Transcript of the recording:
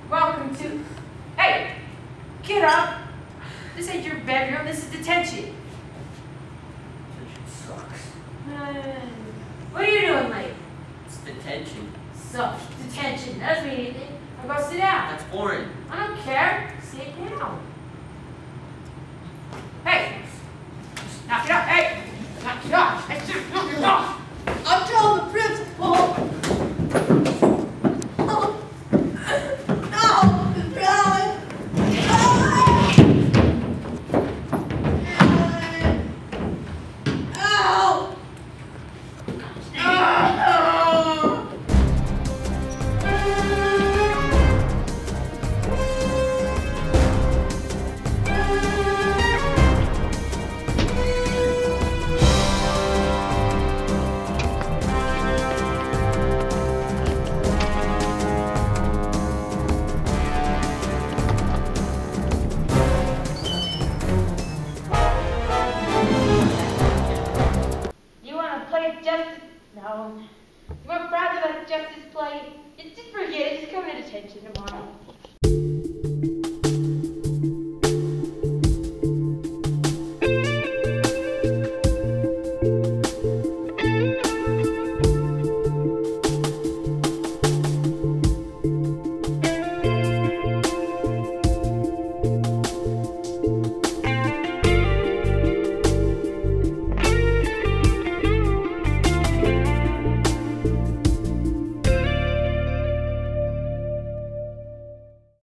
Welcome to... Hey! Get up! This ain't your bedroom, this is detention. Detention sucks. What are you doing late? It's detention. Sucks. Detention. Doesn't mean anything. Now go sit down. That's boring. I don't care. Sit down. Hey! Knock it off. Hey! Knock it off. Hey, knock it off. I'll tell the principal. Oh. No, Ellen. Ow. Justice, no. You want Friday to let Justice play? Just forget it. Just come to detention tomorrow.